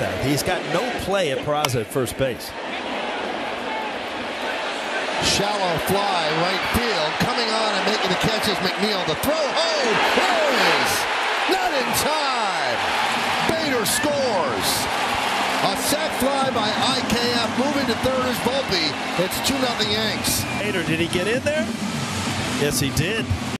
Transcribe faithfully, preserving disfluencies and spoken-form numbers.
that. He's got no play at Peraza at first base. Shallow fly, right field. Coming on and making the catch is McNeil. The throw home is not in time. Bader scores. A sac fly by I K F. Moving to third is Volpe. It's two nothing Yanks. Bader, did he get in there? Yes, he did.